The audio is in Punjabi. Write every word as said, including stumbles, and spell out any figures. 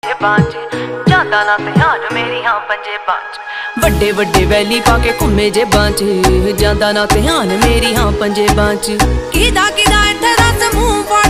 ਜਾਂਦਾ ਨਾ ਧਿਆਨ ਮੇਰੀ ਹਾਂ ਪੰਜੇ ਬਾਂਝ ਵੱਡੇ ਵੱਡੇ ਵੈਲੀ ਪਾ ਕੇ ਘੁੰਮੇ ਜੇ ਬਾਂਝ ਜਾਂਦਾ ਨਾ ਧਿਆਨ ਮੇਰੀ ਹਾਂ ਪੰਜੇ ਬਾਂਝ ਕਿਦਾ ਕਿਦਾ ਇੱਥੇ ਰਸ ਮੂੰਹ